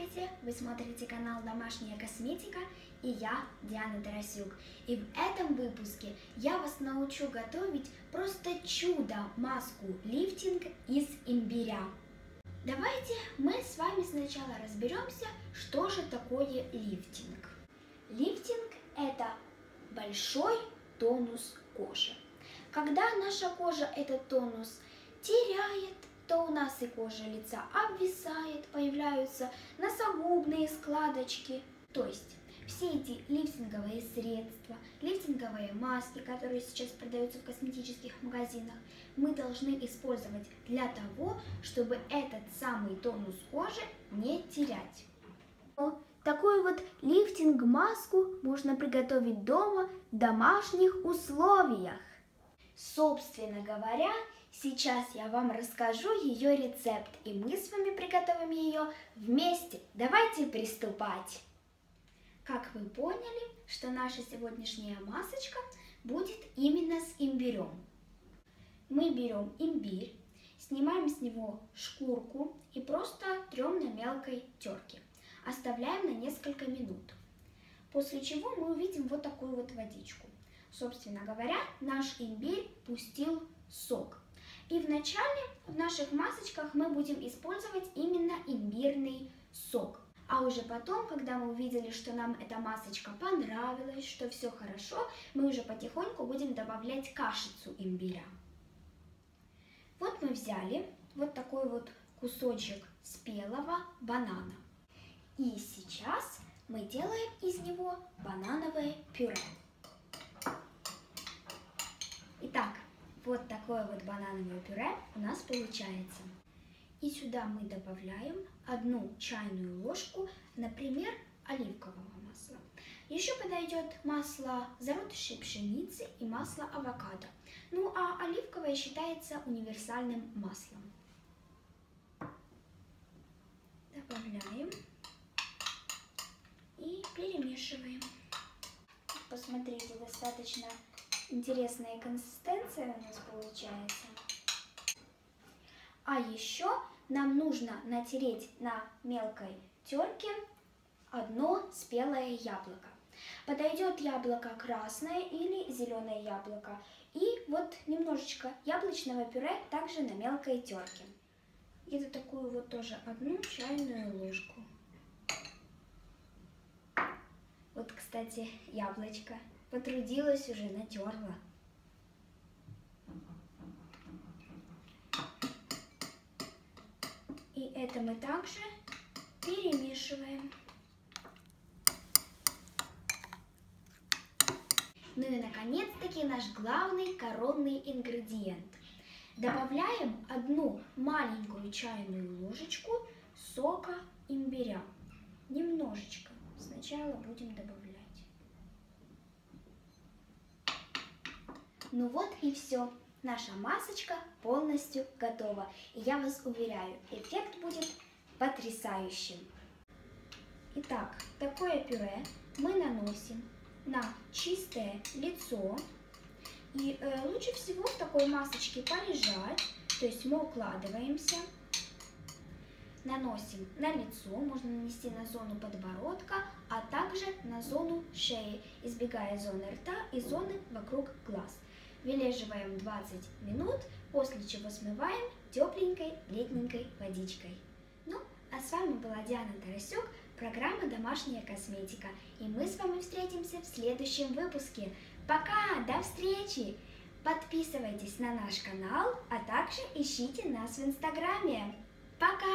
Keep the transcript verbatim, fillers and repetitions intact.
Здравствуйте! Вы смотрите канал «Домашняя косметика» и я, Диана Тарасюк. И в этом выпуске я вас научу готовить просто чудо-маску лифтинг из имбиря. Давайте мы с вами сначала разберемся, что же такое лифтинг. Лифтинг – это большой тонус кожи. Когда наша кожа этот тонус теряет, то у нас и кожа лица обвисает, появляются носогубные складочки. То есть все эти лифтинговые средства, лифтинговые маски, которые сейчас продаются в косметических магазинах, мы должны использовать для того, чтобы этот самый тонус кожи не терять. Такую вот лифтинг-маску можно приготовить дома в домашних условиях. Собственно говоря, сейчас я вам расскажу ее рецепт, и мы с вами приготовим ее вместе. Давайте приступать! Как вы поняли, что наша сегодняшняя масочка будет именно с имбирем. Мы берем имбирь, снимаем с него шкурку и просто трем на мелкой терке. Оставляем на несколько минут. После чего мы увидим вот такую вот водичку. Собственно говоря, наш имбирь пустил сок. И вначале в наших масочках мы будем использовать именно имбирный сок. А уже потом, когда мы увидели, что нам эта масочка понравилась, что все хорошо, мы уже потихоньку будем добавлять кашицу имбиря. Вот мы взяли вот такой вот кусочек спелого банана. И сейчас мы делаем из него банановое пюре. Итак, вот такое вот банановое пюре у нас получается. И сюда мы добавляем одну чайную ложку, например, оливкового масла. Еще подойдет масло зародышей пшеницы и масло авокадо. Ну а оливковое считается универсальным маслом. Добавляем и перемешиваем. Посмотрите, достаточно интересная консистенция у нас получается. А еще нам нужно натереть на мелкой терке одно спелое яблоко. Подойдет яблоко красное или зеленое яблоко. И вот немножечко яблочного пюре также на мелкой терке. Где-то такую вот тоже одну чайную ложку. Вот, кстати, яблочко. Потрудилась уже, натерла. И это мы также перемешиваем. Ну и наконец-таки наш главный коронный ингредиент. Добавляем одну маленькую чайную ложечку сока имбиря. Немножечко. Сначала будем добавлять. Ну вот и все. Наша масочка полностью готова. И я вас уверяю, эффект будет потрясающим. Итак, такое пюре мы наносим на чистое лицо. И э, лучше всего в такой масочке полежать. То есть мы укладываемся, наносим на лицо, можно нанести на зону подбородка, а также на зону шеи, избегая зоны рта и зоны вокруг глаз. Вылеживаем двадцать минут, после чего смываем тепленькой летненькой водичкой. Ну, а с вами была Диана Тарасюк, программа «Домашняя косметика». И мы с вами встретимся в следующем выпуске. Пока, до встречи! Подписывайтесь на наш канал, а также ищите нас в Инстаграме. Пока!